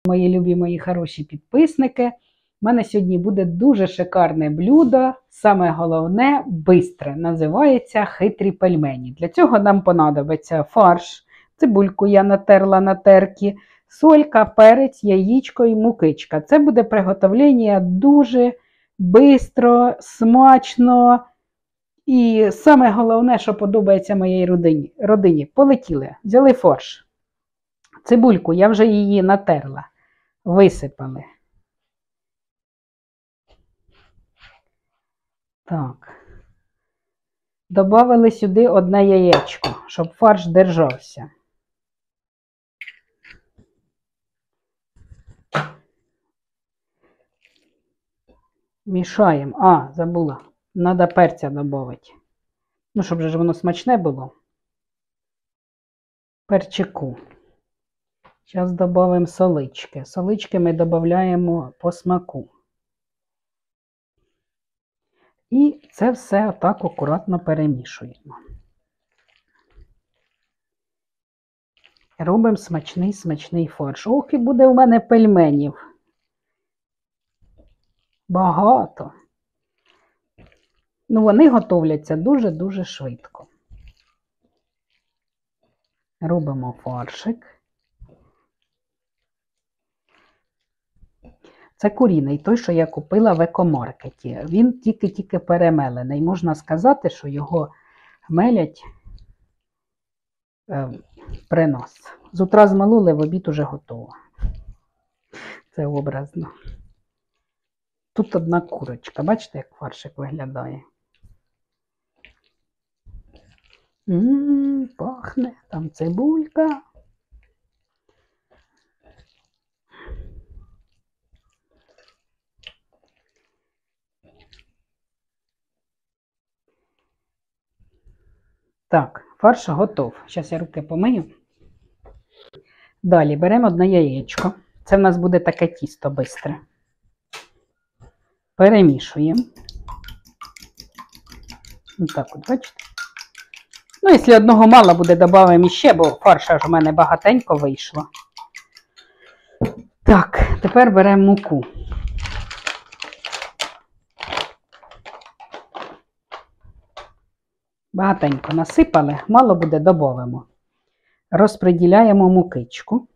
Мої любі, мої хороші підписники, у мене сьогодні буде дуже шикарне блюдо, саме головне – бистре, називається хитрі пельмені. Для цього нам понадобиться фарш, цибульку я натерла на терці, солька, перець, яєчко і мукичка. Це буде приготовлення дуже бистро, смачно і саме головне, що подобається моїй родині. Полетіли, взяли фарш. Цибульку, я вже її натерла, висипали. Так. Добавили сюди одне яєчко, щоб фарш держався. Мішаємо. Забула. Треба перця додати. Ну, щоб же воно смачне було. Перчику. Зараз додаємо солички. Солички ми додаємо по смаку. І це все отак акуратно перемішуємо. Робимо смачний фарш. Ох, і буде у мене пельменів. Багато. Ну, вони готовляться дуже-дуже швидко. Робимо фаршик. Це куріний, той, що я купила в екомаркеті. Він тільки-тільки перемелений. Можна сказати, що його мелять при нас. З утра змололи, в обід уже готово. Це образно. Тут одна курочка. Бачите, як фаршик виглядає? Пахне. Там цибулька. Так, фарш готов. Зараз я руки помию. Далі беремо одне яєчко. Це в нас буде таке тісто бистре. Перемішуємо. Ось так от, бачите? Ну, якщо одного мало буде, додаємо іще, бо фарша ж у мене багатенько вийшло. Так, тепер беремо муку. Багатенько насипали, мало буде, додаємо. Розподіляємо мукичку.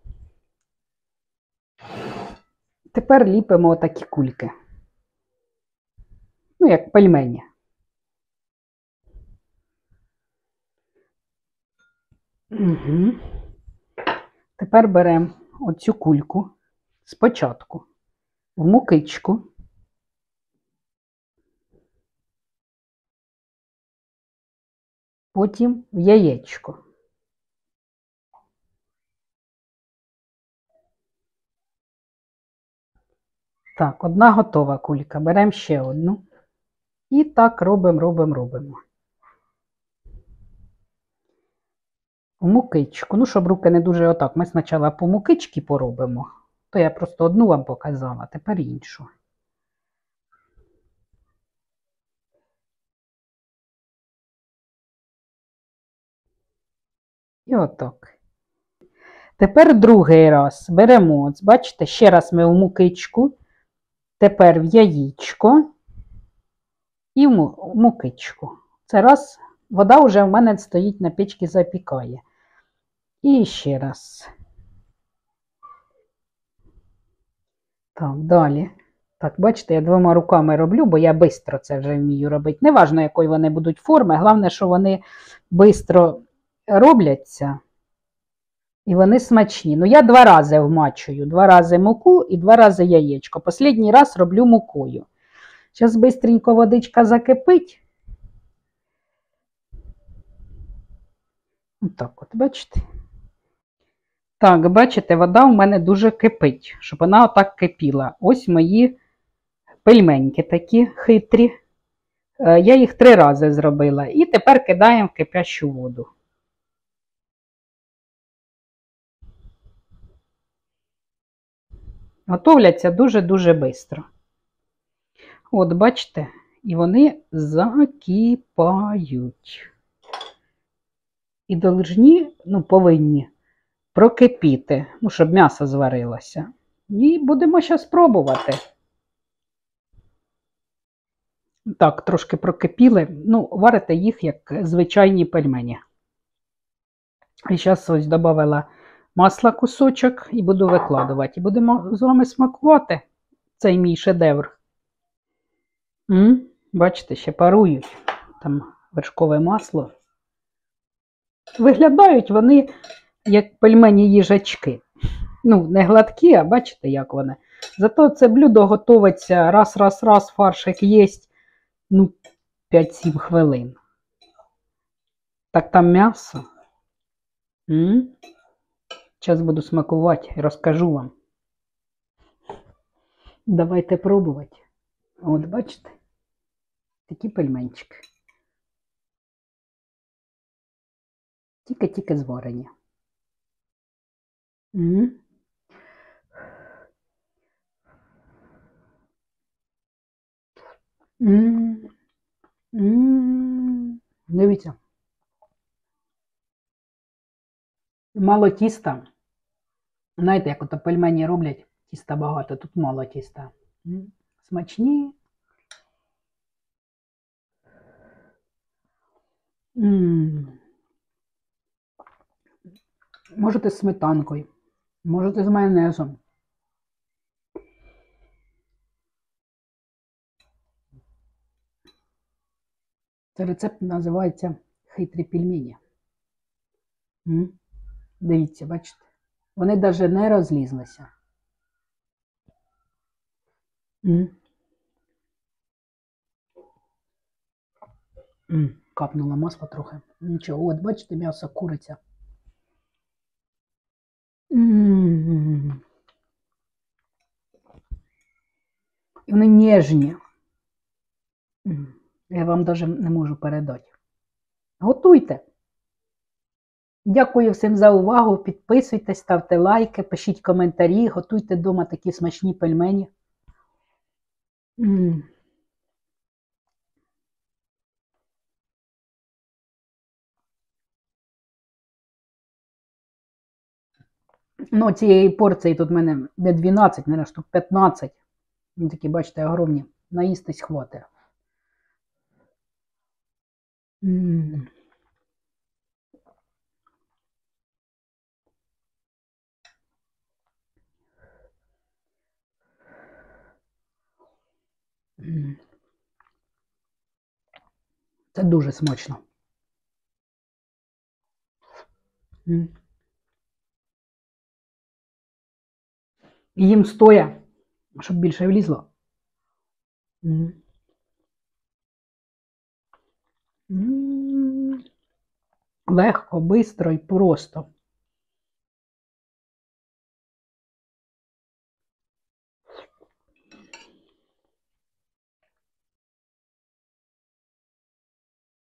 Тепер ліпимо отакі кульки. Ну, як пельмені. Угу. Тепер беремо оцю кульку спочатку в мукичку. Потім в яєчко. Так, одна готова кулька. Беремо ще одну. І так робимо. В мукичку. Ну, щоб руки не дуже отак. Ми спочатку по мукичці поробимо. То я просто одну вам показала, тепер іншу. І отак. Тепер другий раз беремо, бачите, ще раз ми в мукичку, тепер в яєчко і в мукичку. Це раз, вода вже в мене стоїть на печці, запікає. І ще раз. Так, далі. Так, бачите, я двома руками роблю, бо я швидко це вже вмію робити. Неважно, якої вони будуть форми, головне, що вони швидко робляться. І вони смачні. Ну, я 2 рази вмачую. 2 рази муку і 2 рази яєчко. Останній раз роблю мукою. Зараз швидко водичка закипить. Отак от, бачите? Так, бачите, вода у мене дуже кипить, щоб вона отак кипіла. Ось мої пельменьки такі хитрі. Я їх 3 рази зробила. І тепер кидаємо в кипящу воду. Готовляться дуже-дуже швидко. От, бачите, і вони закипають. І повинні прокипіти, ну, щоб м'ясо зварилося. І будемо зараз пробувати. Так, трошки прокипіли. Ну, варите їх як звичайні пельмені. І зараз ось додала масла кусочок і буду викладувати. І будемо з вами смакувати цей мій шедевр. Бачите, ще парують. Там вершкове масло. Виглядають вони як пельмені їжачки. Ну, не гладкі, а бачите, як вони. Зато це блюдо готується раз, фаршик єсть, ну, 5-7 хвилин. Так там м'ясо. Зараз буду смакувати і розкажу вам. Давайте пробувати. От, бачите? Такі пельменчики. Тільки-тільки зварені. Дивіться. Мало тіста. Знаєте, як ото пельмені роблять, тіста багато, тут мало тіста. Смачні. Можете з сметанкою, можете з майонезом. Цей рецепт називається хитрі пельмені. Дивіться, бачите? Вони навіть не розлізлися. Капнуло масло трохи. Нічого, от бачите, м'ясо куриця. І вони ніжні. Я вам навіть не можу передати. Готуйте. Дякую всім за увагу. Підписуйтесь, ставте лайки, пишіть коментарі, готуйте вдома такі смачні пельмені. Ну, цієї порції тут в мене не 12, мабуть, штук 15. Вони такі, бачите, огромні. Наїстись хватить. Це дуже смачно. Їм стоя, щоб більше влізло. Легко, швидко і просто.